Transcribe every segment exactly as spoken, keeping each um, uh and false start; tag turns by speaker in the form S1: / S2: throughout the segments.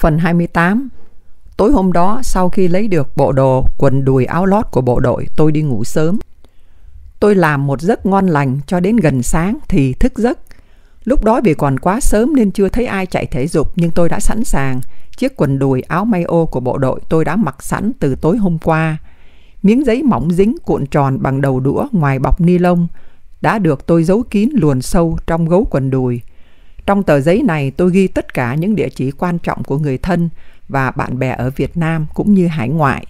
S1: Phần hai mươi tám. Tối hôm đó, sau khi lấy được bộ đồ, quần đùi áo lót của bộ đội, tôi đi ngủ sớm. Tôi làm một giấc ngon lành cho đến gần sáng thì thức giấc. Lúc đó vì còn quá sớm nên chưa thấy ai chạy thể dục, nhưng tôi đã sẵn sàng. Chiếc quần đùi áo may ô của bộ đội tôi đã mặc sẵn từ tối hôm qua. Miếng giấy mỏng dính cuộn tròn bằng đầu đũa ngoài bọc ni lông đã được tôi giấu kín luồn sâu trong gấu quần đùi. Trong tờ giấy này tôi ghi tất cả những địa chỉ quan trọng của người thân và bạn bè ở Việt Nam cũng như hải ngoại.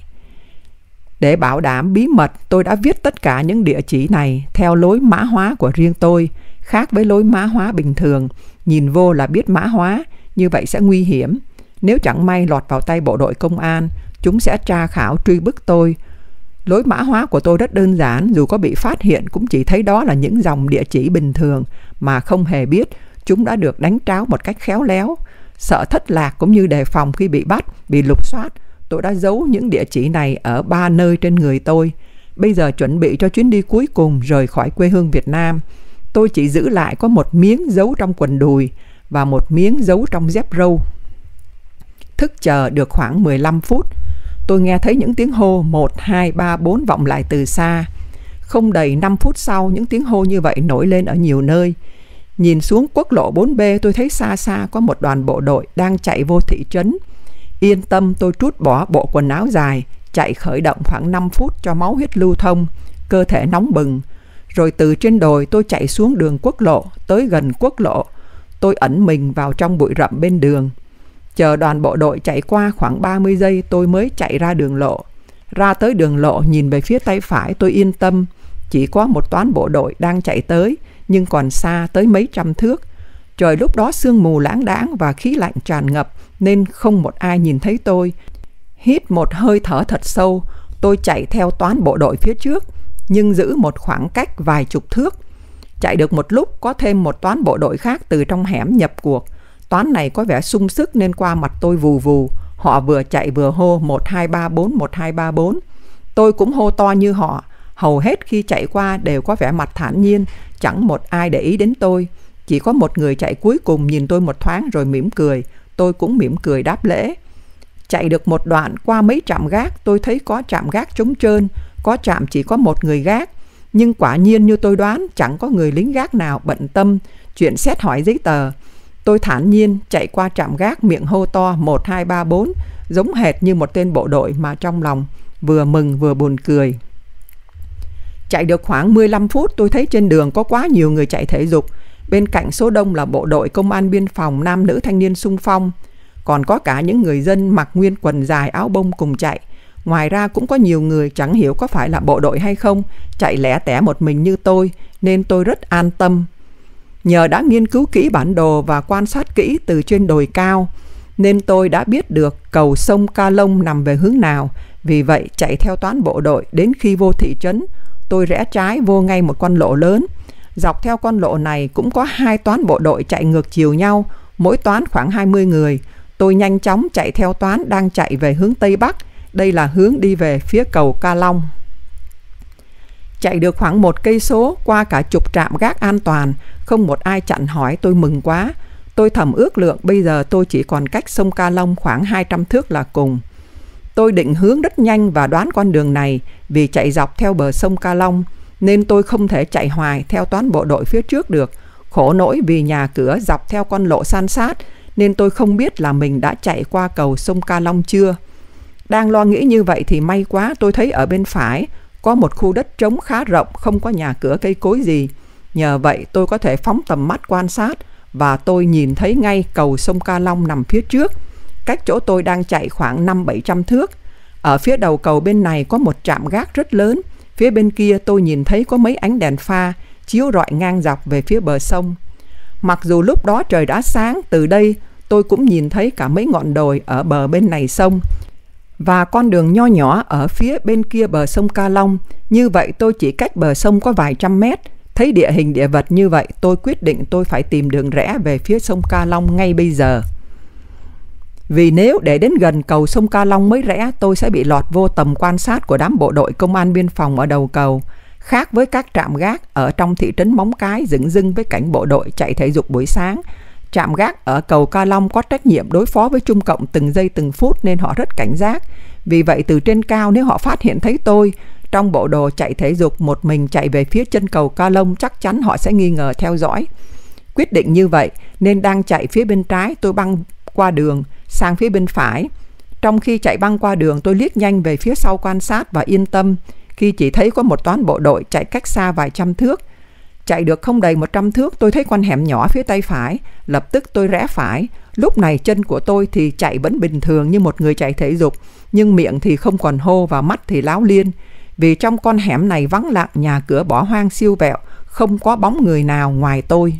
S1: Để bảo đảm bí mật, tôi đã viết tất cả những địa chỉ này theo lối mã hóa của riêng tôi, khác với lối mã hóa bình thường. Nhìn vô là biết mã hóa, như vậy sẽ nguy hiểm. Nếu chẳng may lọt vào tay bộ đội công an, chúng sẽ tra khảo truy bức tôi. Lối mã hóa của tôi rất đơn giản, dù có bị phát hiện cũng chỉ thấy đó là những dòng địa chỉ bình thường mà không hề biết chúng đã được đánh tráo một cách khéo léo. Sợ thất lạc cũng như đề phòng khi bị bắt, bị lục soát, tôi đã giấu những địa chỉ này ở ba nơi trên người tôi. Bây giờ chuẩn bị cho chuyến đi cuối cùng rời khỏi quê hương Việt Nam, tôi chỉ giữ lại có một miếng giấu trong quần đùi và một miếng giấu trong dép râu. Thức chờ được khoảng mười lăm phút, tôi nghe thấy những tiếng hô một, hai, ba, bốn vọng lại từ xa. Không đầy năm phút sau, những tiếng hô như vậy nổi lên ở nhiều nơi. Nhìn xuống quốc lộ bốn B, tôi thấy xa xa có một đoàn bộ đội đang chạy vô thị trấn. Yên tâm, tôi trút bỏ bộ quần áo dài, chạy khởi động khoảng năm phút cho máu huyết lưu thông, cơ thể nóng bừng. Rồi từ trên đồi tôi chạy xuống đường quốc lộ, tới gần quốc lộ. Tôi ẩn mình vào trong bụi rậm bên đường. Chờ đoàn bộ đội chạy qua khoảng ba mươi giây tôi mới chạy ra đường lộ. Ra tới đường lộ, nhìn về phía tay phải tôi yên tâm. Chỉ có một toán bộ đội đang chạy tới, nhưng còn xa tới mấy trăm thước. Trời lúc đó sương mù lãng đãng và khí lạnh tràn ngập nên không một ai nhìn thấy tôi. Hít một hơi thở thật sâu, tôi chạy theo toán bộ đội phía trước, nhưng giữ một khoảng cách vài chục thước. Chạy được một lúc, có thêm một toán bộ đội khác từ trong hẻm nhập cuộc. Toán này có vẻ sung sức nên qua mặt tôi vù vù. Họ vừa chạy vừa hô một hai ba bốn, một hai ba bốn. Tôi cũng hô to như họ. Hầu hết khi chạy qua đều có vẻ mặt thản nhiên, chẳng một ai để ý đến tôi. Chỉ có một người chạy cuối cùng nhìn tôi một thoáng rồi mỉm cười. Tôi cũng mỉm cười đáp lễ. Chạy được một đoạn qua mấy trạm gác, tôi thấy có trạm gác trống trơn, có trạm chỉ có một người gác. Nhưng quả nhiên như tôi đoán, chẳng có người lính gác nào bận tâm chuyện xét hỏi giấy tờ. Tôi thản nhiên chạy qua trạm gác, miệng hô to một hai ba bốn, giống hệt như một tên bộ đội mà trong lòng vừa mừng vừa buồn cười. Chạy được khoảng mười lăm phút, tôi thấy trên đường có quá nhiều người chạy thể dục. Bên cạnh số đông là bộ đội công an biên phòng, nam nữ thanh niên xung phong. Còn có cả những người dân mặc nguyên quần dài áo bông cùng chạy. Ngoài ra cũng có nhiều người chẳng hiểu có phải là bộ đội hay không, chạy lẻ tẻ một mình như tôi, nên tôi rất an tâm. Nhờ đã nghiên cứu kỹ bản đồ và quan sát kỹ từ trên đồi cao, nên tôi đã biết được cầu sông Ca Long nằm về hướng nào. Vì vậy chạy theo toán bộ đội đến khi vô thị trấn, tôi rẽ trái vô ngay một con lộ lớn. Dọc theo con lộ này cũng có hai toán bộ đội chạy ngược chiều nhau, mỗi toán khoảng hai mươi người. Tôi nhanh chóng chạy theo toán đang chạy về hướng Tây Bắc. Đây là hướng đi về phía cầu Ca Long. Chạy được khoảng một cây số, qua cả chục trạm gác an toàn, không một ai chặn hỏi, tôi mừng quá. Tôi thầm ước lượng bây giờ tôi chỉ còn cách sông Ca Long khoảng hai trăm thước là cùng. Tôi định hướng rất nhanh và đoán con đường này, vì chạy dọc theo bờ sông Ca Long nên tôi không thể chạy hoài theo toán bộ đội phía trước được. Khổ nỗi vì nhà cửa dọc theo con lộ san sát nên tôi không biết là mình đã chạy qua cầu sông Ca Long chưa. Đang lo nghĩ như vậy thì may quá, tôi thấy ở bên phải có một khu đất trống khá rộng, không có nhà cửa cây cối gì. Nhờ vậy tôi có thể phóng tầm mắt quan sát và tôi nhìn thấy ngay cầu sông Ca Long nằm phía trước, cách chỗ tôi đang chạy khoảng năm bảy trăm thước. Ở phía đầu cầu bên này có một trạm gác rất lớn. Phía bên kia tôi nhìn thấy có mấy ánh đèn pha chiếu rọi ngang dọc về phía bờ sông. Mặc dù lúc đó trời đã sáng, từ đây tôi cũng nhìn thấy cả mấy ngọn đồi ở bờ bên này sông và con đường nho nhỏ ở phía bên kia bờ sông Ca Long. Như vậy tôi chỉ cách bờ sông có vài trăm mét. Thấy địa hình địa vật như vậy, tôi quyết định tôi phải tìm đường rẽ về phía sông Ca Long ngay bây giờ. Vì nếu để đến gần cầu sông Ca Long mới rẽ, tôi sẽ bị lọt vô tầm quan sát của đám bộ đội công an biên phòng ở đầu cầu. Khác với các trạm gác ở trong thị trấn Móng Cái dửng dưng với cảnh bộ đội chạy thể dục buổi sáng, Trạm gác ở cầu Ca Long có trách nhiệm đối phó với Trung Cộng từng giây từng phút nên họ rất cảnh giác. Vì vậy từ trên cao nếu họ phát hiện thấy tôi trong bộ đồ chạy thể dục một mình chạy về phía chân cầu Ca Long, chắc chắn họ sẽ nghi ngờ theo dõi. Quyết định như vậy nên đang chạy phía bên trái, tôi băng qua đường sang phía bên phải. Trong khi chạy băng qua đường, tôi liếc nhanh về phía sau quan sát và yên tâm khi chỉ thấy có một toán bộ đội chạy cách xa vài trăm thước. Chạy được không đầy một trăm thước, tôi thấy con hẻm nhỏ phía tay phải. Lập tức tôi rẽ phải. Lúc này chân của tôi thì chạy vẫn bình thường như một người chạy thể dục, nhưng miệng thì không còn hô và mắt thì láo liên. Vì trong con hẻm này vắng lặng, nhà cửa bỏ hoang siêu vẹo, không có bóng người nào ngoài tôi.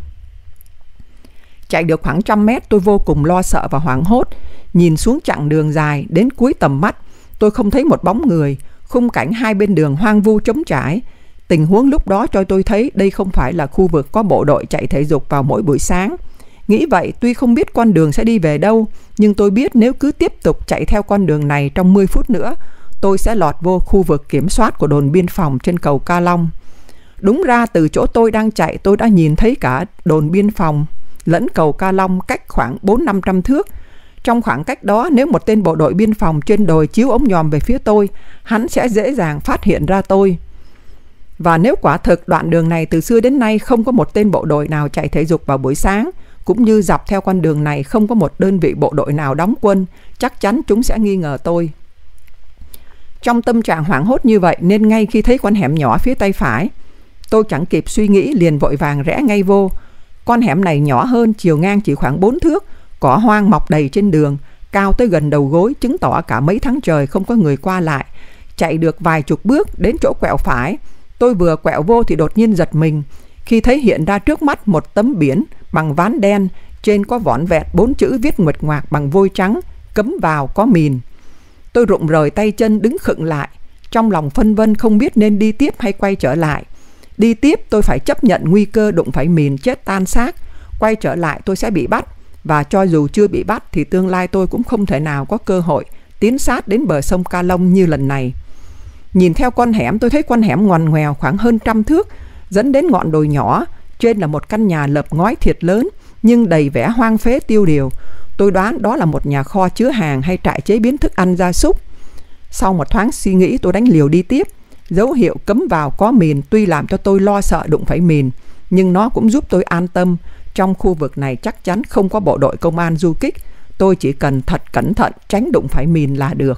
S1: Chạy được khoảng trăm mét, tôi vô cùng lo sợ và hoảng hốt. Nhìn xuống chặng đường dài, đến cuối tầm mắt, tôi không thấy một bóng người. Khung cảnh hai bên đường hoang vu trống trải. Tình huống lúc đó cho tôi thấy đây không phải là khu vực có bộ đội chạy thể dục vào mỗi buổi sáng. Nghĩ vậy, tuy không biết con đường sẽ đi về đâu, nhưng tôi biết nếu cứ tiếp tục chạy theo con đường này trong mười phút nữa, tôi sẽ lọt vô khu vực kiểm soát của đồn biên phòng trên cầu Ca Long. Đúng ra từ chỗ tôi đang chạy, tôi đã nhìn thấy cả đồn biên phòng lẫn cầu Ca Long cách khoảng bốn năm trăm thước. Trong khoảng cách đó, nếu một tên bộ đội biên phòng trên đồi chiếu ống nhòm về phía tôi, hắn sẽ dễ dàng phát hiện ra tôi. Và nếu quả thực đoạn đường này từ xưa đến nay không có một tên bộ đội nào chạy thể dục vào buổi sáng, cũng như dọc theo con đường này không có một đơn vị bộ đội nào đóng quân, chắc chắn chúng sẽ nghi ngờ tôi. Trong tâm trạng hoảng hốt như vậy nên ngay khi thấy con hẻm nhỏ phía tay phải, tôi chẳng kịp suy nghĩ liền vội vàng rẽ ngay vô. Con hẻm này nhỏ hơn, chiều ngang chỉ khoảng bốn thước, cỏ hoang mọc đầy trên đường, cao tới gần đầu gối, chứng tỏ cả mấy tháng trời không có người qua lại. Chạy được vài chục bước đến chỗ quẹo phải, tôi vừa quẹo vô thì đột nhiên giật mình khi thấy hiện ra trước mắt một tấm biển bằng ván đen, trên có vỏn vẹn bốn chữ viết nguệch ngoạc bằng vôi trắng: cấm vào có mìn. Tôi rụng rời tay chân đứng khựng lại, trong lòng phân vân không biết nên đi tiếp hay quay trở lại. Đi tiếp tôi phải chấp nhận nguy cơ đụng phải mìn chết tan xác, quay trở lại tôi sẽ bị bắt, và cho dù chưa bị bắt thì tương lai tôi cũng không thể nào có cơ hội tiến sát đến bờ sông Ca Long như lần này. Nhìn theo con hẻm, tôi thấy con hẻm ngoằn ngoèo khoảng hơn trăm thước, dẫn đến ngọn đồi nhỏ, trên là một căn nhà lợp ngói thiệt lớn nhưng đầy vẻ hoang phế tiêu điều. Tôi đoán đó là một nhà kho chứa hàng hay trại chế biến thức ăn gia súc. Sau một thoáng suy nghĩ, tôi đánh liều đi tiếp. Dấu hiệu cấm vào có mìn tuy làm cho tôi lo sợ đụng phải mìn, nhưng nó cũng giúp tôi an tâm. Trong khu vực này chắc chắn không có bộ đội công an du kích, tôi chỉ cần thật cẩn thận tránh đụng phải mìn là được.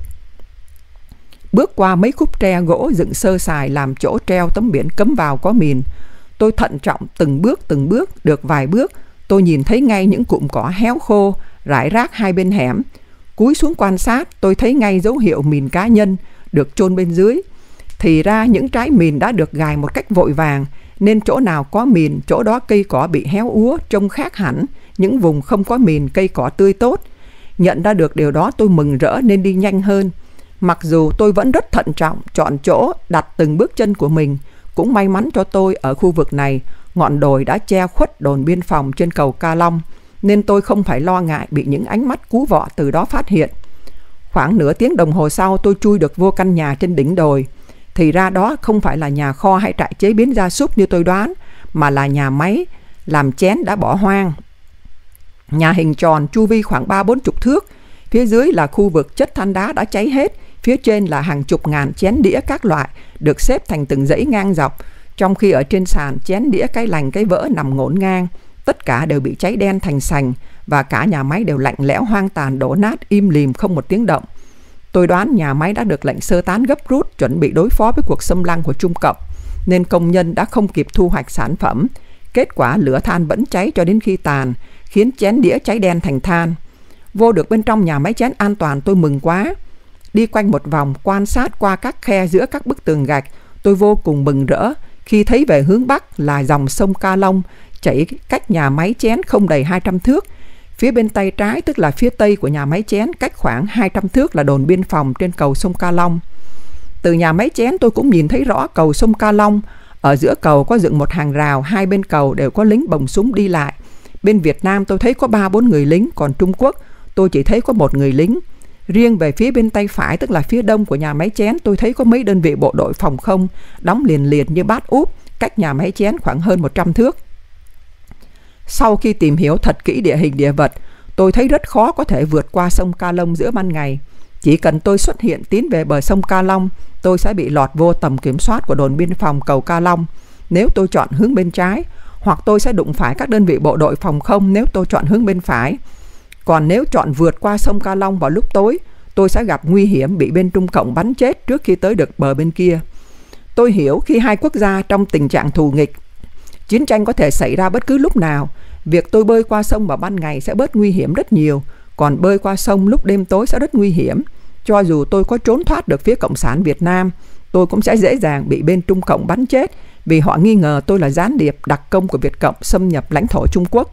S1: Bước qua mấy khúc tre gỗ dựng sơ sài làm chỗ treo tấm biển cấm vào có mìn, tôi thận trọng từng bước từng bước. Được vài bước, tôi nhìn thấy ngay những cụm cỏ héo khô rải rác hai bên hẻm. Cúi xuống quan sát, tôi thấy ngay dấu hiệu mìn cá nhân được chôn bên dưới. Thì ra những trái mìn đã được gài một cách vội vàng, nên chỗ nào có mìn, chỗ đó cây cỏ bị héo úa, trông khác hẳn những vùng không có mìn, cây cỏ tươi tốt. Nhận ra được điều đó, tôi mừng rỡ nên đi nhanh hơn. Mặc dù tôi vẫn rất thận trọng, chọn chỗ đặt từng bước chân của mình. Cũng may mắn cho tôi ở khu vực này, ngọn đồi đã che khuất đồn biên phòng trên cầu Ca Long, nên tôi không phải lo ngại bị những ánh mắt cú vọ từ đó phát hiện. Khoảng nửa tiếng đồng hồ sau, tôi chui được vô căn nhà trên đỉnh đồi. Thì ra đó không phải là nhà kho hay trại chế biến gia súc như tôi đoán, mà là nhà máy làm chén đã bỏ hoang. Nhà hình tròn, chu vi khoảng ba bốn chục thước. Phía dưới là khu vực chất than đá đã cháy hết. Phía trên là hàng chục ngàn chén đĩa các loại được xếp thành từng dãy ngang dọc, trong khi ở trên sàn chén đĩa cái lành cái vỡ nằm ngổn ngang. Tất cả đều bị cháy đen thành sành, và cả nhà máy đều lạnh lẽo hoang tàn đổ nát im lìm không một tiếng động. Tôi đoán nhà máy đã được lệnh sơ tán gấp rút, chuẩn bị đối phó với cuộc xâm lăng của Trung Cộng, nên công nhân đã không kịp thu hoạch sản phẩm. Kết quả lửa than vẫn cháy cho đến khi tàn, khiến chén đĩa cháy đen thành than. Vô được bên trong nhà máy chén an toàn, tôi mừng quá. Đi quanh một vòng quan sát qua các khe giữa các bức tường gạch, tôi vô cùng mừng rỡ khi thấy về hướng bắc là dòng sông Ca Long chảy cách nhà máy chén không đầy hai trăm thước. Phía bên tay trái, tức là phía tây của nhà máy chén, cách khoảng hai trăm thước là đồn biên phòng trên cầu sông Ca Long. Từ nhà máy chén tôi cũng nhìn thấy rõ cầu sông Ca Long. Ở giữa cầu có dựng một hàng rào, hai bên cầu đều có lính bồng súng đi lại. Bên Việt Nam tôi thấy có ba bốn người lính, còn Trung Quốc tôi chỉ thấy có một người lính. Riêng về phía bên tay phải, tức là phía đông của nhà máy chén, tôi thấy có mấy đơn vị bộ đội phòng không đóng liền liền như bát úp, cách nhà máy chén khoảng hơn một trăm thước. Sau khi tìm hiểu thật kỹ địa hình địa vật, tôi thấy rất khó có thể vượt qua sông Ca Long giữa ban ngày. Chỉ cần tôi xuất hiện tiến về bờ sông Ca Long, tôi sẽ bị lọt vô tầm kiểm soát của đồn biên phòng cầu Ca Long nếu tôi chọn hướng bên trái, hoặc tôi sẽ đụng phải các đơn vị bộ đội phòng không nếu tôi chọn hướng bên phải. Còn nếu chọn vượt qua sông Ca Long vào lúc tối, tôi sẽ gặp nguy hiểm bị bên Trung Cộng bắn chết trước khi tới được bờ bên kia. Tôi hiểu khi hai quốc gia trong tình trạng thù nghịch, chiến tranh có thể xảy ra bất cứ lúc nào. Việc tôi bơi qua sông vào ban ngày sẽ bớt nguy hiểm rất nhiều, còn bơi qua sông lúc đêm tối sẽ rất nguy hiểm. Cho dù tôi có trốn thoát được phía Cộng sản Việt Nam, tôi cũng sẽ dễ dàng bị bên Trung Cộng bắn chết vì họ nghi ngờ tôi là gián điệp đặc công của Việt Cộng xâm nhập lãnh thổ Trung Quốc.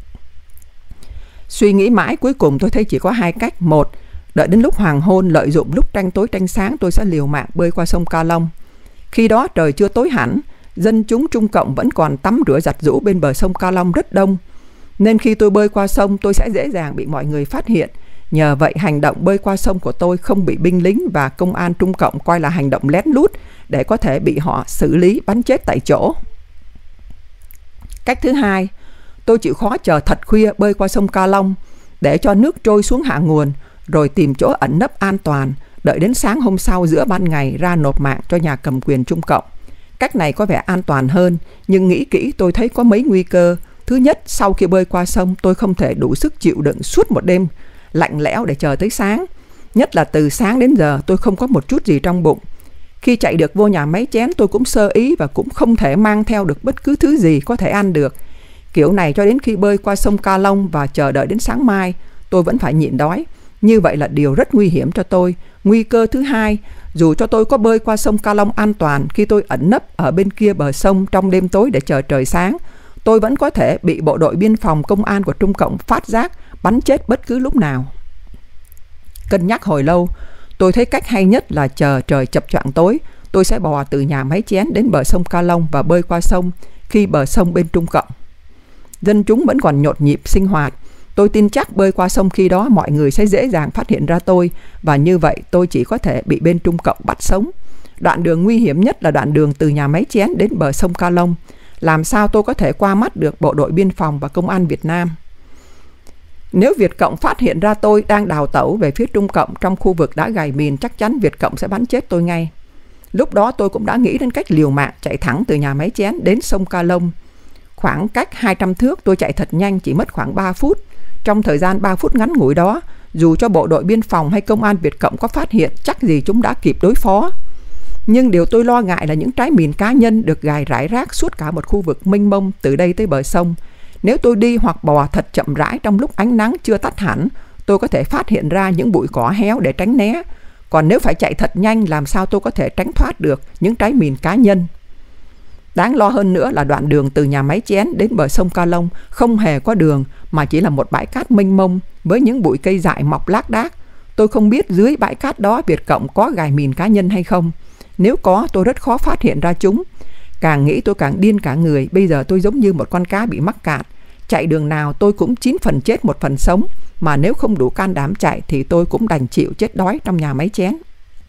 S1: Suy nghĩ mãi, cuối cùng tôi thấy chỉ có hai cách. Một, đợi đến lúc hoàng hôn, lợi dụng lúc tranh tối tranh sáng, tôi sẽ liều mạng bơi qua sông Ca Long. Khi đó trời chưa tối hẳn, dân chúng Trung Cộng vẫn còn tắm rửa giặt giũ bên bờ sông Ca Long rất đông, nên khi tôi bơi qua sông tôi sẽ dễ dàng bị mọi người phát hiện. Nhờ vậy hành động bơi qua sông của tôi không bị binh lính và công an Trung Cộng coi là hành động lén lút để có thể bị họ xử lý bắn chết tại chỗ. Cách thứ hai, tôi chịu khó chờ thật khuya bơi qua sông Ca Long để cho nước trôi xuống hạ nguồn, rồi tìm chỗ ẩn nấp an toàn, đợi đến sáng hôm sau giữa ban ngày ra nộp mạng cho nhà cầm quyền Trung Cộng. Cách này có vẻ an toàn hơn, nhưng nghĩ kỹ tôi thấy có mấy nguy cơ. Thứ nhất, sau khi bơi qua sông tôi không thể đủ sức chịu đựng suốt một đêm lạnh lẽo để chờ tới sáng. Nhất là từ sáng đến giờ tôi không có một chút gì trong bụng. Khi chạy được vô nhà máy chén tôi cũng sơ ý và cũng không thể mang theo được bất cứ thứ gì có thể ăn được. Kiểu này cho đến khi bơi qua sông Ca Long và chờ đợi đến sáng mai, tôi vẫn phải nhịn đói. Như vậy là điều rất nguy hiểm cho tôi. Nguy cơ thứ hai, dù cho tôi có bơi qua sông Ca Long an toàn, khi tôi ẩn nấp ở bên kia bờ sông trong đêm tối để chờ trời sáng, tôi vẫn có thể bị bộ đội biên phòng công an của Trung Cộng phát giác, bắn chết bất cứ lúc nào. Cân nhắc hồi lâu, tôi thấy cách hay nhất là chờ trời chập choạng tối, tôi sẽ bò từ nhà máy chén đến bờ sông Ca Long và bơi qua sông khi bờ sông bên Trung Cộng. Dân chúng vẫn còn nhộn nhịp sinh hoạt. Tôi tin chắc bơi qua sông khi đó mọi người sẽ dễ dàng phát hiện ra tôi, và như vậy tôi chỉ có thể bị bên Trung Cộng bắt sống. Đoạn đường nguy hiểm nhất là đoạn đường từ nhà máy chén đến bờ sông Ca Long. Làm sao tôi có thể qua mắt được bộ đội biên phòng và công an Việt Nam? Nếu Việt Cộng phát hiện ra tôi đang đào tẩu về phía Trung Cộng trong khu vực đã gài mìn, chắc chắn Việt Cộng sẽ bắn chết tôi ngay. Lúc đó tôi cũng đã nghĩ đến cách liều mạng chạy thẳng từ nhà máy chén đến sông Ca Long. Khoảng cách hai trăm thước tôi chạy thật nhanh, chỉ mất khoảng ba phút. Trong thời gian ba phút ngắn ngủi đó, dù cho bộ đội biên phòng hay công an Việt Cộng có phát hiện, chắc gì chúng đã kịp đối phó. Nhưng điều tôi lo ngại là những trái mìn cá nhân được gài rải rác suốt cả một khu vực mênh mông từ đây tới bờ sông. Nếu tôi đi hoặc bò thật chậm rãi trong lúc ánh nắng chưa tắt hẳn, tôi có thể phát hiện ra những bụi cỏ héo để tránh né. Còn nếu phải chạy thật nhanh, làm sao tôi có thể tránh thoát được những trái mìn cá nhân? Đáng lo hơn nữa là đoạn đường từ nhà máy chén đến bờ sông Ca Long không hề có đường, mà chỉ là một bãi cát mênh mông với những bụi cây dại mọc lác đác. Tôi không biết dưới bãi cát đó Việt Cộng có gài mìn cá nhân hay không. Nếu có, tôi rất khó phát hiện ra chúng. Càng nghĩ tôi càng điên cả người. Bây giờ tôi giống như một con cá bị mắc cạn. Chạy đường nào tôi cũng chín phần chết một phần sống, mà nếu không đủ can đảm chạy thì tôi cũng đành chịu chết đói trong nhà máy chén.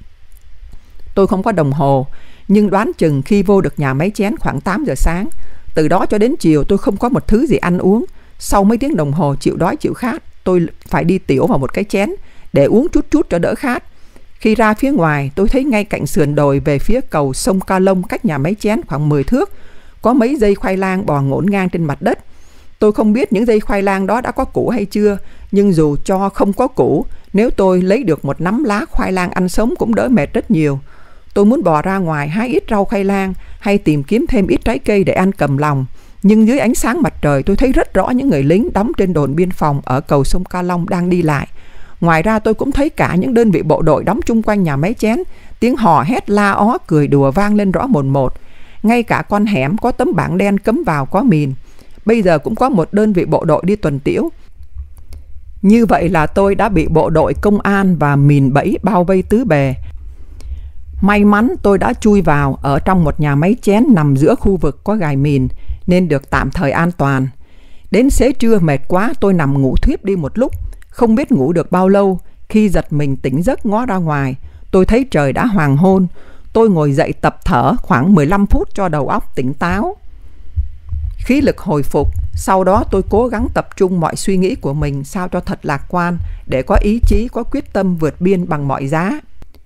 S1: Tôi không có đồng hồ, nhưng đoán chừng khi vô được nhà máy chén khoảng tám giờ sáng. Từ đó cho đến chiều tôi không có một thứ gì ăn uống. Sau mấy tiếng đồng hồ chịu đói chịu khát, tôi phải đi tiểu vào một cái chén để uống chút chút cho đỡ khát. Khi ra phía ngoài, tôi thấy ngay cạnh sườn đồi về phía cầu sông Ca Long cách nhà máy chén khoảng mười thước, có mấy dây khoai lang bò ngổn ngang trên mặt đất. Tôi không biết những dây khoai lang đó đã có củ hay chưa, nhưng dù cho không có củ, nếu tôi lấy được một nắm lá khoai lang ăn sống cũng đỡ mệt rất nhiều. Tôi muốn bò ra ngoài hái ít rau khoai lang hay tìm kiếm thêm ít trái cây để ăn cầm lòng. Nhưng dưới ánh sáng mặt trời tôi thấy rất rõ những người lính đóng trên đồn biên phòng ở cầu sông Ca Long đang đi lại. Ngoài ra tôi cũng thấy cả những đơn vị bộ đội đóng chung quanh nhà máy chén. Tiếng hò hét la ó cười đùa vang lên rõ mồn một. Ngay cả con hẻm có tấm bảng đen cấm vào có mìn. Bây giờ cũng có một đơn vị bộ đội đi tuần tiễu. Như vậy là tôi đã bị bộ đội công an và mìn bẫy bao vây tứ bề. May mắn tôi đã chui vào ở trong một nhà máy chén nằm giữa khu vực có gài mìn nên được tạm thời an toàn. Đến xế trưa mệt quá, tôi nằm ngủ thiếp đi một lúc. Không biết ngủ được bao lâu, khi giật mình tỉnh giấc ngó ra ngoài, tôi thấy trời đã hoàng hôn. Tôi ngồi dậy tập thở khoảng mười lăm phút cho đầu óc tỉnh táo. Khí lực hồi phục, sau đó tôi cố gắng tập trung mọi suy nghĩ của mình sao cho thật lạc quan để có ý chí, có quyết tâm vượt biên bằng mọi giá.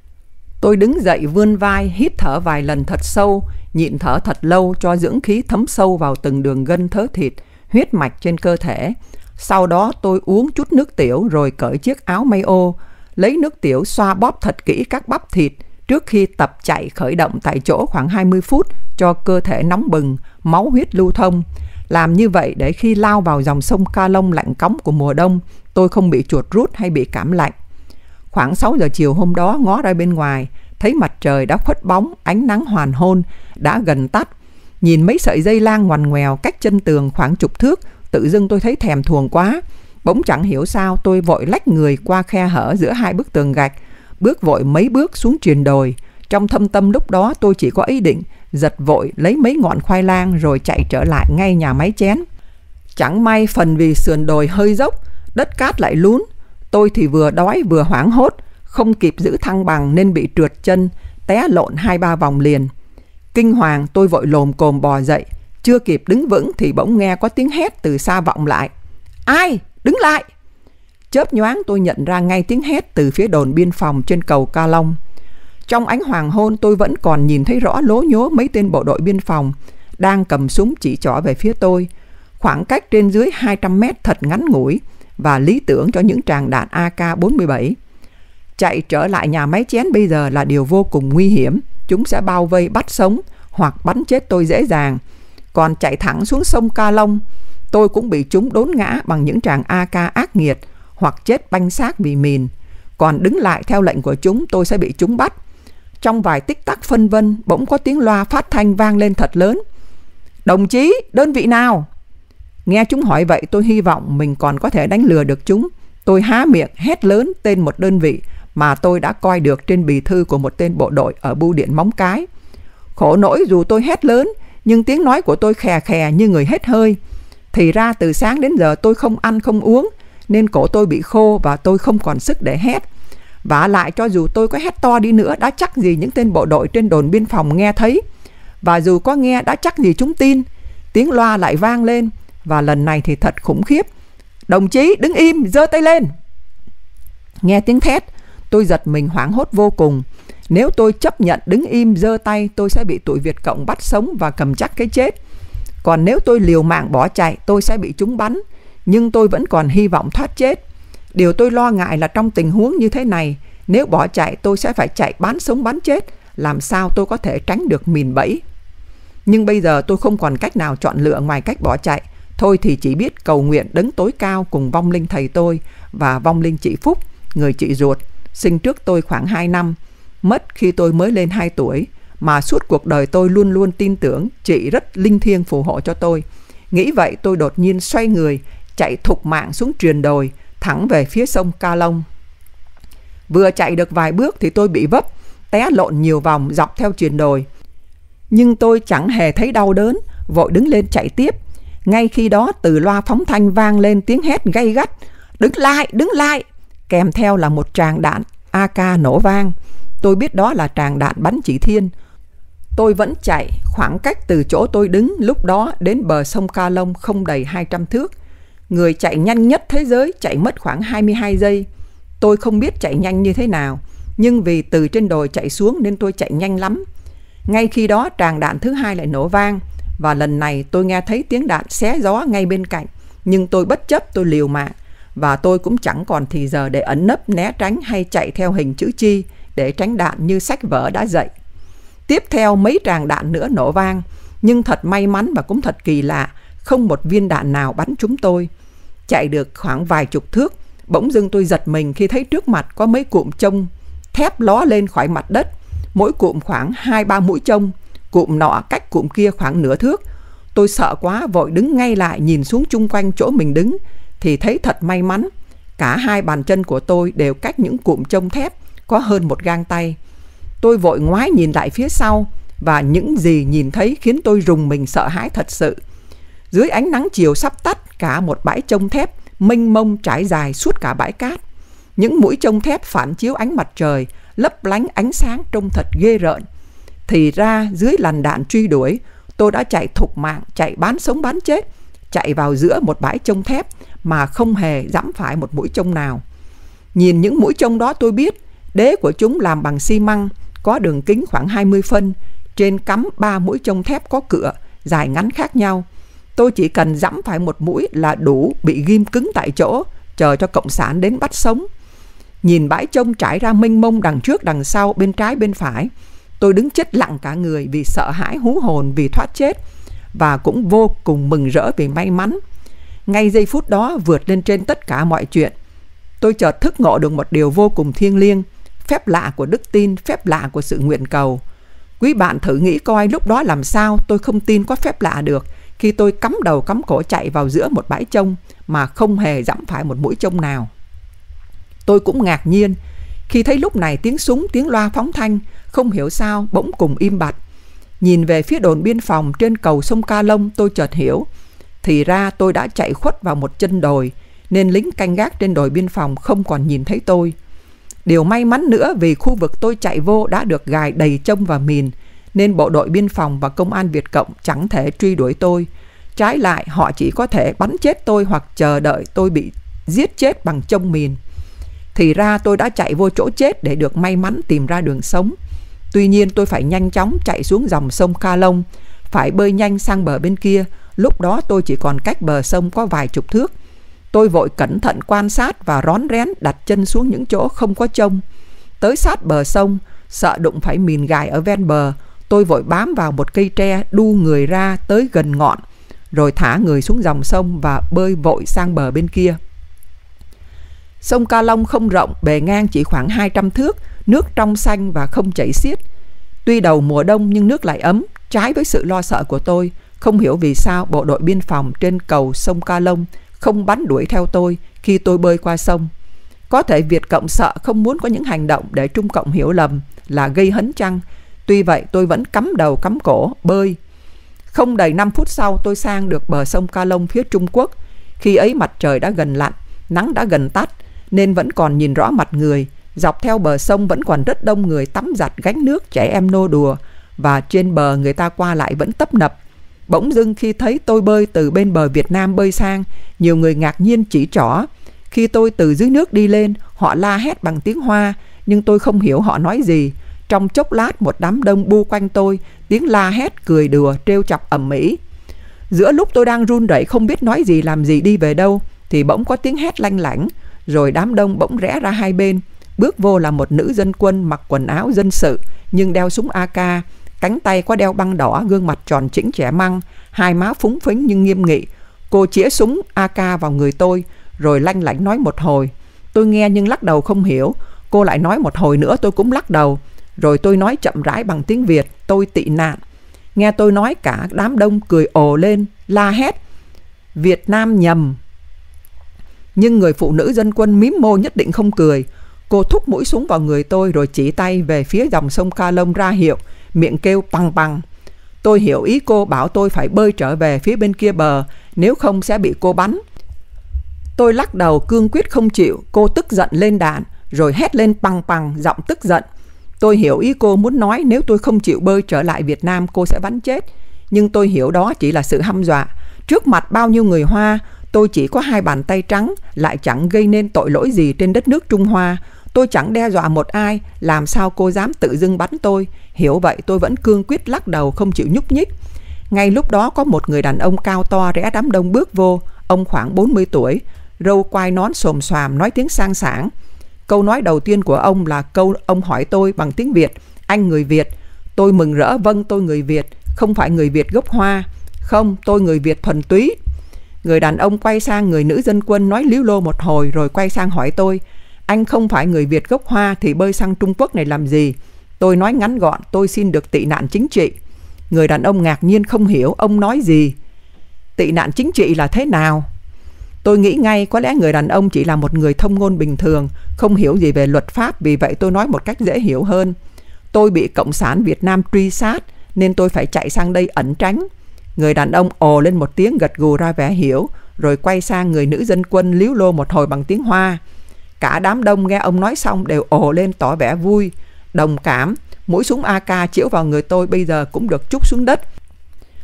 S1: Tôi đứng dậy vươn vai, hít thở vài lần thật sâu, nhịn thở thật lâu cho dưỡng khí thấm sâu vào từng đường gân thớ thịt, huyết mạch trên cơ thể. Sau đó tôi uống chút nước tiểu rồi cởi chiếc áo may ô, lấy nước tiểu xoa bóp thật kỹ các bắp thịt trước khi tập chạy khởi động tại chỗ khoảng hai mươi phút cho cơ thể nóng bừng, máu huyết lưu thông. Làm như vậy để khi lao vào dòng sông Ca Long lạnh cóng của mùa đông, tôi không bị chuột rút hay bị cảm lạnh. Khoảng sáu giờ chiều hôm đó, ngó ra bên ngoài, thấy mặt trời đã khuất bóng, ánh nắng hoàng hôn đã gần tắt. Nhìn mấy sợi dây lang ngoằn ngoèo cách chân tường khoảng chục thước, tự dưng tôi thấy thèm thuồng quá. Bỗng chẳng hiểu sao tôi vội lách người qua khe hở giữa hai bức tường gạch, bước vội mấy bước xuống triền đồi. Trong thâm tâm lúc đó tôi chỉ có ý định giật vội lấy mấy ngọn khoai lang rồi chạy trở lại ngay nhà máy chén. Chẳng may phần vì sườn đồi hơi dốc, đất cát lại lún. Tôi thì vừa đói vừa hoảng hốt, không kịp giữ thăng bằng nên bị trượt chân, té lộn hai ba vòng liền. Kinh hoàng tôi vội lồm cồm bò dậy, chưa kịp đứng vững thì bỗng nghe có tiếng hét từ xa vọng lại. Ai? Đứng lại! Chớp nhoáng tôi nhận ra ngay tiếng hét từ phía đồn biên phòng trên cầu Ca Long. Trong ánh hoàng hôn tôi vẫn còn nhìn thấy rõ lố nhố mấy tên bộ đội biên phòng đang cầm súng chỉ trỏ về phía tôi. Khoảng cách trên dưới hai trăm mét thật ngắn ngủi và lý tưởng cho những tràng đạn A K bốn mươi bảy. Chạy trở lại nhà máy chén bây giờ là điều vô cùng nguy hiểm. Chúng sẽ bao vây bắt sống hoặc bắn chết tôi dễ dàng. Còn chạy thẳng xuống sông Ca Long, tôi cũng bị chúng đốn ngã bằng những tràng A K ác nghiệt hoặc chết banh xác vì mìn. Còn đứng lại theo lệnh của chúng, tôi sẽ bị chúng bắt. Trong vài tích tắc phân vân, bỗng có tiếng loa phát thanh vang lên thật lớn. Đồng chí, đơn vị nào? Nghe chúng hỏi vậy, tôi hy vọng mình còn có thể đánh lừa được chúng. Tôi há miệng hét lớn tên một đơn vị mà tôi đã coi được trên bì thư của một tên bộ đội ở bưu điện Móng Cái. Khổ nỗi dù tôi hét lớn, nhưng tiếng nói của tôi khè khè như người hết hơi. Thì ra từ sáng đến giờ tôi không ăn không uống, nên cổ tôi bị khô và tôi không còn sức để hét. Vả lại cho dù tôi có hét to đi nữa, đã chắc gì những tên bộ đội trên đồn biên phòng nghe thấy. Và dù có nghe, đã chắc gì chúng tin. Tiếng loa lại vang lên, và lần này thì thật khủng khiếp. Đồng chí đứng im, giơ tay lên. Nghe tiếng thét, tôi giật mình hoảng hốt vô cùng. Nếu tôi chấp nhận đứng im giơ tay, tôi sẽ bị tụi Việt Cộng bắt sống và cầm chắc cái chết. Còn nếu tôi liều mạng bỏ chạy, tôi sẽ bị chúng bắn. Nhưng tôi vẫn còn hy vọng thoát chết. Điều tôi lo ngại là trong tình huống như thế này, nếu bỏ chạy tôi sẽ phải chạy bán sống bán chết. Làm sao tôi có thể tránh được mìn bẫy? Nhưng bây giờ tôi không còn cách nào chọn lựa ngoài cách bỏ chạy. Thôi thì chỉ biết cầu nguyện đấng tối cao cùng vong linh thầy tôi và vong linh chị Phúc, người chị ruột, sinh trước tôi khoảng hai năm, mất khi tôi mới lên hai tuổi, mà suốt cuộc đời tôi luôn luôn tin tưởng chị rất linh thiêng phù hộ cho tôi. Nghĩ vậy tôi đột nhiên xoay người, chạy thục mạng xuống triền đồi, thẳng về phía sông Ca Long. Vừa chạy được vài bước thì tôi bị vấp, té lộn nhiều vòng dọc theo triền đồi. Nhưng tôi chẳng hề thấy đau đớn, vội đứng lên chạy tiếp. Ngay khi đó từ loa phóng thanh vang lên tiếng hét gay gắt. Đứng lại, đứng lại! Kèm theo là một tràng đạn A K nổ vang. Tôi biết đó là tràng đạn bắn chỉ thiên. Tôi vẫn chạy, khoảng cách từ chỗ tôi đứng lúc đó đến bờ sông Ca Long không đầy hai trăm thước. Người chạy nhanh nhất thế giới chạy mất khoảng hai mươi hai giây. Tôi không biết chạy nhanh như thế nào, nhưng vì từ trên đồi chạy xuống nên tôi chạy nhanh lắm. Ngay khi đó tràng đạn thứ hai lại nổ vang, và lần này tôi nghe thấy tiếng đạn xé gió ngay bên cạnh. Nhưng tôi bất chấp, tôi liều mạng, và tôi cũng chẳng còn thì giờ để ẩn nấp né tránh hay chạy theo hình chữ chi để tránh đạn như sách vở đã dạy. Tiếp theo mấy tràng đạn nữa nổ vang, nhưng thật may mắn và cũng thật kỳ lạ, không một viên đạn nào bắn trúng tôi. Chạy được khoảng vài chục thước, bỗng dưng tôi giật mình khi thấy trước mặt có mấy cụm chông thép ló lên khỏi mặt đất, mỗi cụm khoảng hai ba mũi chông, cụm nọ cách cụm kia khoảng nửa thước. Tôi sợ quá vội đứng ngay lại nhìn xuống chung quanh chỗ mình đứng, thì thấy thật may mắn, cả hai bàn chân của tôi đều cách những cụm chông thép có hơn một gang tay. Tôi vội ngoái nhìn lại phía sau, và những gì nhìn thấy khiến tôi rùng mình sợ hãi thật sự. Dưới ánh nắng chiều sắp tắt, cả một bãi chông thép mênh mông trải dài suốt cả bãi cát. Những mũi chông thép phản chiếu ánh mặt trời, lấp lánh ánh sáng trông thật ghê rợn. Thì ra dưới làn đạn truy đuổi, Tôi đã chạy thục mạng, chạy bán sống bán chết, chạy vào giữa một bãi chông thép mà không hề dẫm phải một mũi chông nào. Nhìn những mũi chông đó tôi biết đế của chúng làm bằng xi măng, có đường kính khoảng hai mươi phân, trên cắm ba mũi chông thép có cựa, dài ngắn khác nhau. Tôi chỉ cần dẫm phải một mũi là đủ bị ghim cứng tại chỗ, chờ cho cộng sản đến bắt sống. Nhìn bãi chông trải ra mênh mông đằng trước đằng sau, bên trái bên phải, tôi đứng chết lặng cả người vì sợ hãi hú hồn vì thoát chết, và cũng vô cùng mừng rỡ vì may mắn. Ngay giây phút đó vượt lên trên tất cả mọi chuyện, tôi chợt thức ngộ được một điều vô cùng thiêng liêng, phép lạ của đức tin, phép lạ của sự nguyện cầu. Quý bạn thử nghĩ coi lúc đó làm sao tôi không tin có phép lạ được khi tôi cắm đầu cắm cổ chạy vào giữa một bãi chông mà không hề dẫm phải một mũi chông nào. Tôi cũng ngạc nhiên khi thấy lúc này tiếng súng, tiếng loa phóng thanh không hiểu sao bỗng cùng im bặt. Nhìn về phía đồn biên phòng trên cầu sông Ca Long, tôi chợt hiểu, thì ra tôi đã chạy khuất vào một chân đồi, nên lính canh gác trên đồi biên phòng không còn nhìn thấy tôi. Điều may mắn nữa vì khu vực tôi chạy vô đã được gài đầy chông và mìn, nên bộ đội biên phòng và công an Việt Cộng chẳng thể truy đuổi tôi. Trái lại, họ chỉ có thể bắn chết tôi hoặc chờ đợi tôi bị giết chết bằng chông mìn. Thì ra tôi đã chạy vô chỗ chết để được may mắn tìm ra đường sống. Tuy nhiên tôi phải nhanh chóng chạy xuống dòng sông Ca Long, phải bơi nhanh sang bờ bên kia. Lúc đó tôi chỉ còn cách bờ sông có vài chục thước. Tôi vội cẩn thận quan sát và rón rén đặt chân xuống những chỗ không có chông. Tới sát bờ sông, sợ đụng phải mìn gài ở ven bờ, tôi vội bám vào một cây tre, đu người ra tới gần ngọn, rồi thả người xuống dòng sông và bơi vội sang bờ bên kia. Sông Ca Long không rộng, bề ngang chỉ khoảng hai trăm thước, nước trong xanh và không chảy xiết. Tuy đầu mùa đông nhưng nước lại ấm, trái với sự lo sợ của tôi. Không hiểu vì sao bộ đội biên phòng trên cầu sông Ca Long không bắn đuổi theo tôi khi tôi bơi qua sông. Có thể Việt Cộng sợ không muốn có những hành động để Trung Cộng hiểu lầm là gây hấn chăng. Tuy vậy tôi vẫn cắm đầu cắm cổ bơi. Không đầy năm phút sau tôi sang được bờ sông Ca Long phía Trung Quốc. Khi ấy mặt trời đã gần lặn, nắng đã gần tắt, nên vẫn còn nhìn rõ mặt người. Dọc theo bờ sông vẫn còn rất đông người tắm giặt gánh nước, trẻ em nô đùa, và trên bờ người ta qua lại vẫn tấp nập. Bỗng dưng khi thấy tôi bơi từ bên bờ Việt Nam bơi sang, nhiều người ngạc nhiên chỉ trỏ. Khi tôi từ dưới nước đi lên, họ la hét bằng tiếng Hoa, nhưng tôi không hiểu họ nói gì. Trong chốc lát một đám đông bu quanh tôi, tiếng la hét, cười đùa, trêu chọc ầm ĩ. Giữa lúc tôi đang run rẩy không biết nói gì làm gì đi về đâu, thì bỗng có tiếng hét lanh lảnh, rồi đám đông bỗng rẽ ra hai bên. Bước vô là một nữ dân quân mặc quần áo dân sự nhưng đeo súng a ca, cánh tay có đeo băng đỏ, gương mặt tròn chỉnh trẻ măng, hai má phúng phính nhưng nghiêm nghị. Cô chĩa súng a ca vào người tôi, rồi lanh lảnh nói một hồi. Tôi nghe nhưng lắc đầu không hiểu. Cô lại nói một hồi nữa, tôi cũng lắc đầu. Rồi tôi nói chậm rãi bằng tiếng Việt, tôi tị nạn. Nghe tôi nói cả đám đông cười ồ lên, la hét Việt Nam nhầm. Nhưng người phụ nữ dân quân mím môi nhất định không cười. Cô thúc mũi súng vào người tôi rồi chỉ tay về phía dòng sông Ca Long ra hiệu, miệng kêu bằng bằng. Tôi hiểu ý cô, bảo tôi phải bơi trở về phía bên kia bờ, nếu không sẽ bị cô bắn. Tôi lắc đầu cương quyết không chịu. Cô tức giận lên đạn, rồi hét lên bằng bằng, giọng tức giận. Tôi hiểu ý cô muốn nói nếu tôi không chịu bơi trở lại Việt Nam cô sẽ bắn chết. Nhưng tôi hiểu đó chỉ là sự hăm dọa. Trước mặt bao nhiêu người Hoa, tôi chỉ có hai bàn tay trắng, lại chẳng gây nên tội lỗi gì trên đất nước Trung Hoa. Tôi chẳng đe dọa một ai, làm sao cô dám tự dưng bắn tôi. Hiểu vậy tôi vẫn cương quyết lắc đầu không chịu nhúc nhích. Ngay lúc đó có một người đàn ông cao to rẽ đám đông bước vô. Ông khoảng bốn mươi tuổi, râu quai nón xồm xoàm, nói tiếng sang sảng. Câu nói đầu tiên của ông là câu ông hỏi tôi bằng tiếng Việt: anh người Việt? Tôi mừng rỡ: vâng, tôi người Việt. Không phải người Việt gốc Hoa. Không, tôi người Việt thuần túy. Người đàn ông quay sang người nữ dân quân nói líu lô một hồi rồi quay sang hỏi tôi: anh không phải người Việt gốc Hoa thì bơi sang Trung Quốc này làm gì? Tôi nói ngắn gọn: tôi xin được tị nạn chính trị. Người đàn ông ngạc nhiên không hiểu ông nói gì. Tị nạn chính trị là thế nào? Tôi nghĩ ngay có lẽ người đàn ông chỉ là một người thông ngôn bình thường, không hiểu gì về luật pháp, vì vậy tôi nói một cách dễ hiểu hơn. Tôi bị Cộng sản Việt Nam truy sát nên tôi phải chạy sang đây ẩn tránh. Người đàn ông ồ lên một tiếng, gật gù ra vẻ hiểu, rồi quay sang người nữ dân quân líu lô một hồi bằng tiếng Hoa. Cả đám đông nghe ông nói xong đều ồ lên tỏ vẻ vui, đồng cảm. Mũi súng a ca chiếu vào người tôi bây giờ cũng được trút xuống đất.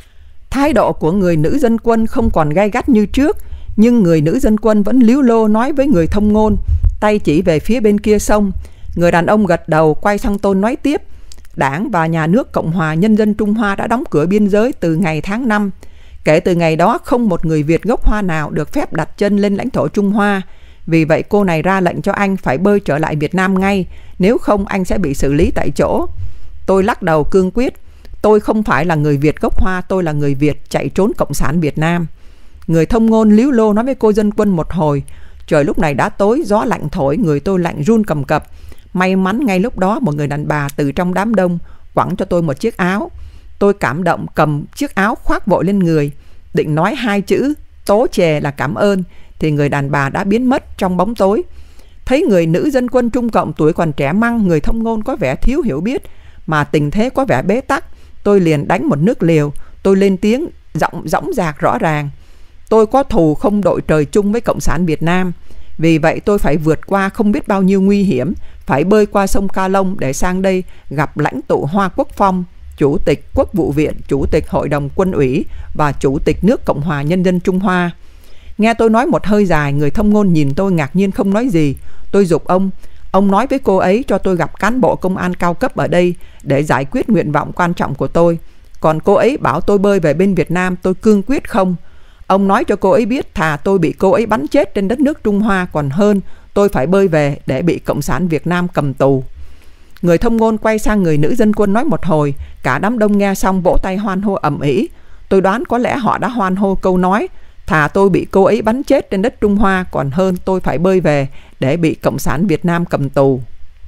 S1: Thái độ của người nữ dân quân không còn gay gắt như trước, nhưng người nữ dân quân vẫn líu lô nói với người thông ngôn, tay chỉ về phía bên kia sông. Người đàn ông gật đầu, quay sang tôi nói tiếp. Đảng và Nhà nước Cộng hòa Nhân dân Trung Hoa đã đóng cửa biên giới từ ngày tháng năm. Kể từ ngày đó, không một người Việt gốc Hoa nào được phép đặt chân lên lãnh thổ Trung Hoa. Vì vậy cô này ra lệnh cho anh phải bơi trở lại Việt Nam ngay, nếu không anh sẽ bị xử lý tại chỗ. Tôi lắc đầu cương quyết. Tôi không phải là người Việt gốc Hoa, tôi là người Việt chạy trốn Cộng sản Việt Nam. Người thông ngôn líu lô nói với cô dân quân một hồi. Trời lúc này đã tối, gió lạnh thổi, người tôi lạnh run cầm cập. May mắn ngay lúc đó một người đàn bà từ trong đám đông quẳng cho tôi một chiếc áo. Tôi cảm động cầm chiếc áo khoác vội lên người, định nói hai chữ tố chề là cảm ơn, thì người đàn bà đã biến mất trong bóng tối. Thấy người nữ dân quân Trung Cộng tuổi còn trẻ măng, người thông ngôn có vẻ thiếu hiểu biết, mà tình thế có vẻ bế tắc, tôi liền đánh một nước liều. Tôi lên tiếng giọng dõng dạc rõ ràng. Tôi có thù không đội trời chung với Cộng sản Việt Nam. Vì vậy tôi phải vượt qua không biết bao nhiêu nguy hiểm, phải bơi qua sông Ca Long để sang đây gặp lãnh tụ Hoa Quốc Phong, Chủ tịch Quốc vụ viện, Chủ tịch Hội đồng Quân ủy và Chủ tịch nước Cộng hòa Nhân dân Trung Hoa. Nghe tôi nói một hơi dài, người thông ngôn nhìn tôi ngạc nhiên không nói gì. Tôi giục ông, ông nói với cô ấy cho tôi gặp cán bộ công an cao cấp ở đây để giải quyết nguyện vọng quan trọng của tôi. Còn cô ấy bảo tôi bơi về bên Việt Nam, tôi cương quyết không. Ông nói cho cô ấy biết thà tôi bị cô ấy bắn chết trên đất nước Trung Hoa còn hơn tôi phải bơi về để bị Cộng sản Việt Nam cầm tù. Người thông ngôn quay sang người nữ dân quân nói một hồi, cả đám đông nghe xong vỗ tay hoan hô ầm ĩ. Tôi đoán có lẽ họ đã hoan hô câu nói thà tôi bị cô ấy bắn chết trên đất Trung Hoa còn hơn tôi phải bơi về để bị Cộng sản Việt Nam cầm tù.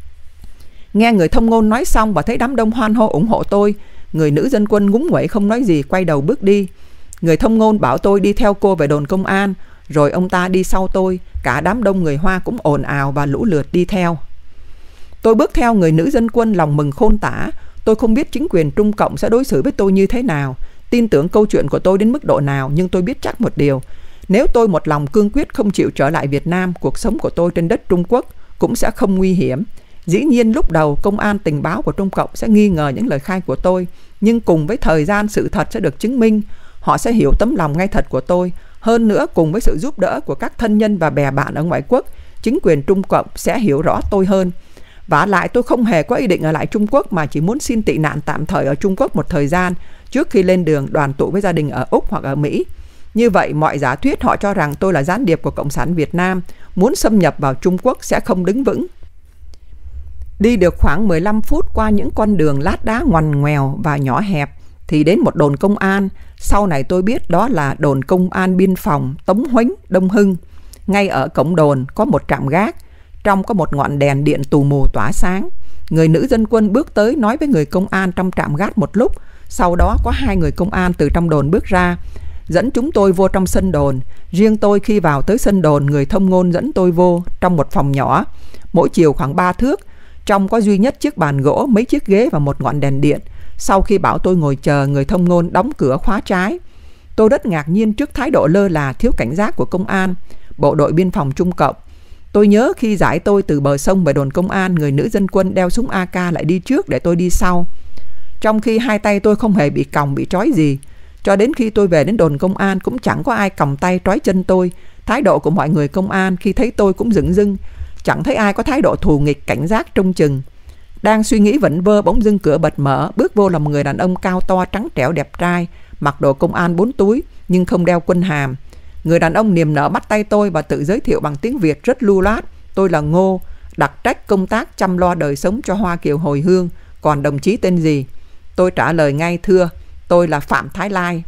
S1: Nghe người thông ngôn nói xong và thấy đám đông hoan hô ủng hộ tôi, người nữ dân quân ngúng nguẩy không nói gì, quay đầu bước đi. Người thông ngôn bảo tôi đi theo cô về đồn công an, rồi ông ta đi sau tôi. Cả đám đông người Hoa cũng ồn ào và lũ lượt đi theo. Tôi bước theo người nữ dân quân lòng mừng khôn tả. Tôi không biết chính quyền Trung Cộng sẽ đối xử với tôi như thế nào, tin tưởng câu chuyện của tôi đến mức độ nào, nhưng tôi biết chắc một điều. Nếu tôi một lòng cương quyết không chịu trở lại Việt Nam, cuộc sống của tôi trên đất Trung Quốc cũng sẽ không nguy hiểm. Dĩ nhiên lúc đầu công an tình báo của Trung Cộng sẽ nghi ngờ những lời khai của tôi, nhưng cùng với thời gian sự thật sẽ được chứng minh. Họ sẽ hiểu tấm lòng ngay thật của tôi. Hơn nữa, cùng với sự giúp đỡ của các thân nhân và bè bạn ở ngoại quốc, chính quyền Trung Cộng sẽ hiểu rõ tôi hơn. Vả lại tôi không hề có ý định ở lại Trung Quốc, mà chỉ muốn xin tị nạn tạm thời ở Trung Quốc một thời gian trước khi lên đường đoàn tụ với gia đình ở Úc hoặc ở Mỹ. Như vậy mọi giả thuyết họ cho rằng tôi là gián điệp của Cộng sản Việt Nam, muốn xâm nhập vào Trung Quốc sẽ không đứng vững. Đi được khoảng mười lăm phút qua những con đường lát đá ngoằn ngoèo và nhỏ hẹp thì đến một đồn công an. Sau này tôi biết đó là đồn công an biên phòng Tống Huánh, Đông Hưng. Ngay ở cổng đồn có một trạm gác, trong có một ngọn đèn điện tù mù tỏa sáng. Người nữ dân quân bước tới nói với người công an trong trạm gác một lúc. Sau đó có hai người công an từ trong đồn bước ra, dẫn chúng tôi vô trong sân đồn. Riêng tôi khi vào tới sân đồn, người thông ngôn dẫn tôi vô trong một phòng nhỏ, mỗi chiều khoảng ba thước. Trong có duy nhất chiếc bàn gỗ, mấy chiếc ghế và một ngọn đèn điện. Sau khi bảo tôi ngồi chờ, người thông ngôn đóng cửa khóa trái. Tôi rất ngạc nhiên trước thái độ lơ là, thiếu cảnh giác của công an, bộ đội biên phòng Trung Cộng. Tôi nhớ khi giải tôi từ bờ sông về đồn công an, người nữ dân quân đeo súng a ca lại đi trước để tôi đi sau. Trong khi hai tay tôi không hề bị còng, bị trói gì. Cho đến khi tôi về đến đồn công an cũng chẳng có ai còng tay trói chân tôi. Thái độ của mọi người công an khi thấy tôi cũng dửng dưng. Chẳng thấy ai có thái độ thù nghịch, cảnh giác trông chừng. Đang suy nghĩ vẩn vơ, bỗng dưng cửa bật mở, bước vô là một người đàn ông cao to, trắng trẻo, đẹp trai, mặc đồ công an bốn túi nhưng không đeo quân hàm. Người đàn ông niềm nở bắt tay tôi và tự giới thiệu bằng tiếng Việt rất lưu loát. Tôi là Ngô, đặc trách công tác chăm lo đời sống cho Hoa Kiều hồi hương. Còn đồng chí tên gì? Tôi trả lời ngay, thưa, tôi là Phạm Thái Lai.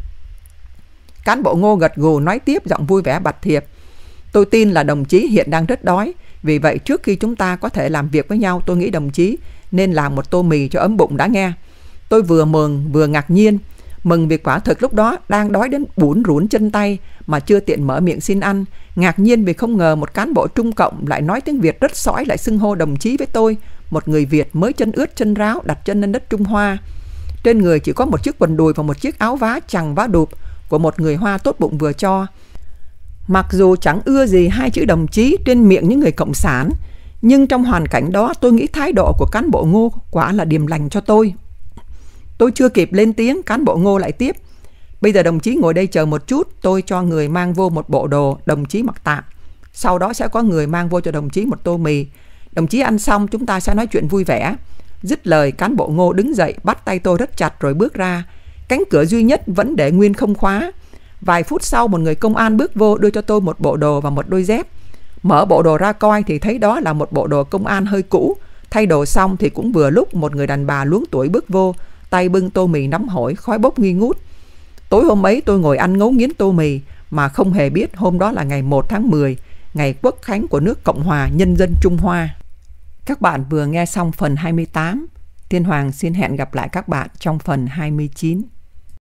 S1: Cán bộ Ngô gật gù nói tiếp giọng vui vẻ bạch thiệp. Tôi tin là đồng chí hiện đang rất đói. Vì vậy trước khi chúng ta có thể làm việc với nhau, tôi nghĩ đồng chí nên làm một tô mì cho ấm bụng đã nghe. Tôi vừa mừng vừa ngạc nhiên. Mừng vì quả thực lúc đó đang đói đến bủn rủn chân tay mà chưa tiện mở miệng xin ăn. Ngạc nhiên vì không ngờ một cán bộ Trung Cộng lại nói tiếng Việt rất sõi, lại xưng hô đồng chí với tôi, một người Việt mới chân ướt chân ráo đặt chân lên đất Trung Hoa. Trên người chỉ có một chiếc quần đùi và một chiếc áo vá chằng vá đụp của một người Hoa tốt bụng vừa cho. Mặc dù chẳng ưa gì hai chữ đồng chí trên miệng những người cộng sản, nhưng trong hoàn cảnh đó tôi nghĩ thái độ của cán bộ Ngô quả là điềm lành cho tôi. Tôi chưa kịp lên tiếng, cán bộ Ngô lại tiếp. Bây giờ đồng chí ngồi đây chờ một chút, tôi cho người mang vô một bộ đồ đồng chí mặc tạm. Sau đó sẽ có người mang vô cho đồng chí một tô mì. Đồng chí ăn xong chúng ta sẽ nói chuyện vui vẻ. Dứt lời, cán bộ Ngô đứng dậy bắt tay tôi rất chặt rồi bước ra. Cánh cửa duy nhất vẫn để nguyên không khóa. Vài phút sau một người công an bước vô đưa cho tôi một bộ đồ và một đôi dép. Mở bộ đồ ra coi thì thấy đó là một bộ đồ công an hơi cũ. Thay đồ xong thì cũng vừa lúc một người đàn bà luống tuổi bước vô, tay bưng tô mì nóng hổi, khói bốc nghi ngút. Tối hôm ấy tôi ngồi ăn ngấu nghiến tô mì mà không hề biết hôm đó là ngày một tháng mười, ngày quốc khánh của nước Cộng hòa Nhân dân Trung Hoa. Các bạn vừa nghe xong phần hai mươi tám. Thiên Hoàng xin hẹn gặp lại các bạn trong phần hai mươi chín.